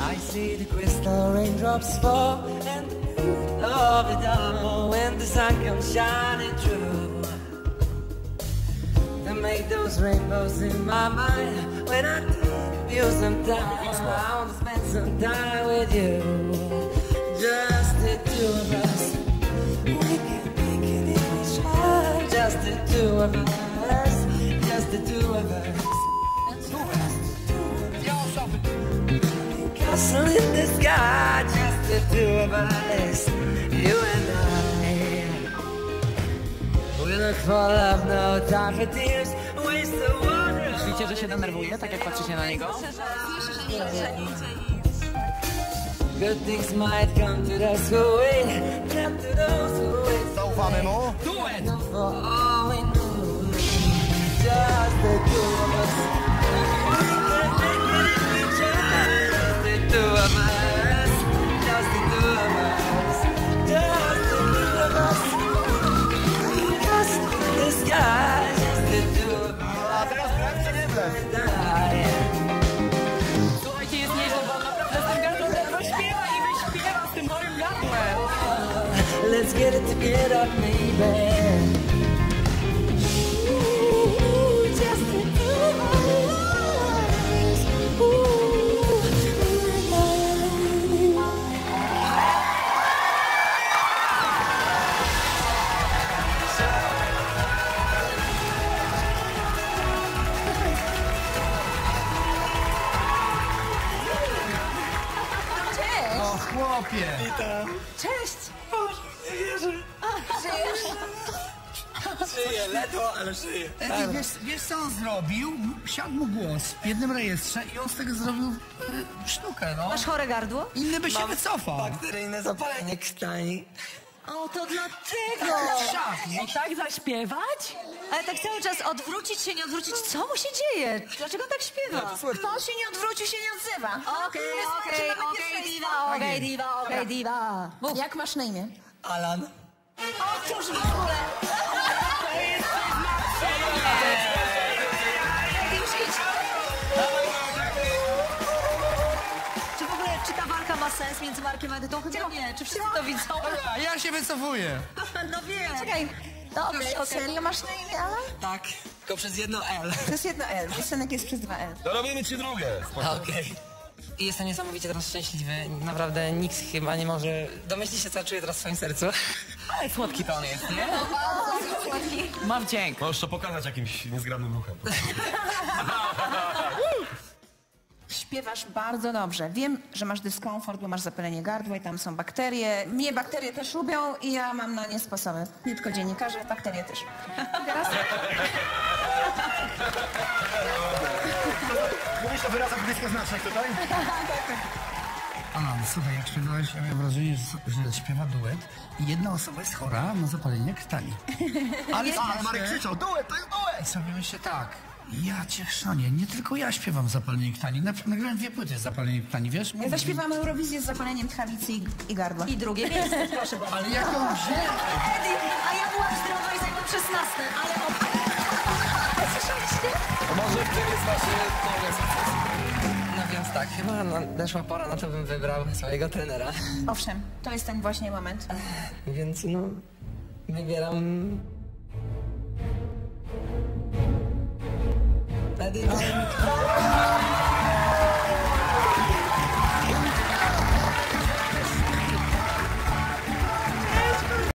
I see the crystal raindrops fall and the moon of it all when the sun comes shining through to make those rainbows in my mind. When I think of you sometimes, I want to spend some time with you. Just the two of us. We can make it if we try. Just the two of us. Just the two of us. Castle in the sky. Just the two of us. You and I. We look for love, no time for tears. Waste the water. Myślicie, że się denerwuje, tak jak patrzycie na niego? Good things might come to those who wait. Come to those who wait. Zaufamy mu? Duet! For all we know. Just the two of us. We can make it if we try. Just the two of us. Just the two of us. Just the two of us. Just the sky. Just the two of us. A teraz blef czy nie blef? Słuchajcie, jest nieźle, bo naprawdę z tym gardłem rozśpiewa i wyśpiewa z tym moim gardłem. Let's get it together, baby. Ooh, just the two of us. Ooh. O chłopie! Cześć! Żyję, ledwo, ale żyję. Wiesz co on zrobił? Siadł mu głos w jednym rejestrze i on z tego zrobił sztukę, no. Masz chore gardło? Inny by się wycofał. Bakteryjne zapalenie krtani. O, to dlatego! I tak zaśpiewać? Ale tak cały czas odwrócić się, nie odwrócić. Co mu się dzieje? Dlaczego on tak śpiewa? Kto się nie odwrócił, się nie odzywa. Okej, diva. Mów. Jak masz na imię? Alan. O, cóż w ogóle! Czy w ogóle, czy ta walka ma sens między Markiem a Edytą? Chyba nie. Czy wszyscy to widzą? A ja się wycofuję. No wiem. Czekaj. No okej. Serio masz na imię, Alan? Tak, tylko przez jedno L. To jest jedno L. Piosenek jest przez 2 L. To robimy ci drugą. Okej. I jestem niesamowicie teraz szczęśliwy. Naprawdę nikt chyba nie może domyślić się, co czuję teraz w swoim sercu. Ale słodki to on jest, nie? Mam wdzięk. Możesz to pokazać jakimś niezgranym ruchem. Śpiewasz bardzo dobrze. Wiem, że masz dyskomfort, bo masz zapalenie gardła i tam są bakterie. Mnie bakterie też lubią i ja mam na nie sposoby. Nie tylko dziennikarze, bakterie też. I teraz... Mówisz o wyrazach bliskoznacznych tutaj? Alan, słuchaj, jak śpiewałeś, ja miałem wrażenie, że śpiewa duet i jedna osoba jest chora na zapalenie krtani. Ale Marek krzyczał, duet, to jest duet! I sobie myślę tak, ja cię chrzanię, nie tylko ja śpiewam zapalenie krtani. Nagrałem 2 płyty z zapaleniem krtani, wiesz? Ja zaśpiewam Eurowizję z zapaleniem tchawicy i gardła. I drugie miejsce, proszę bardzo. Ale jaką wzięłem? Edy, a ja byłam zdrowa i zajmę 16, ale słyszeliście? Może w tym jest właśnie sukces. No więc tak, chyba nadeszła pora na to, bym wybrał swojego trenera. Owszem, to jest ten właśnie moment. Więc no, wybieram... Edytę.